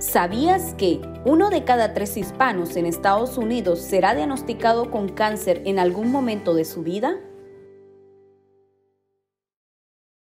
¿Sabías que 1 de cada 3 hispanos en Estados Unidos será diagnosticado con cáncer en algún momento de su vida?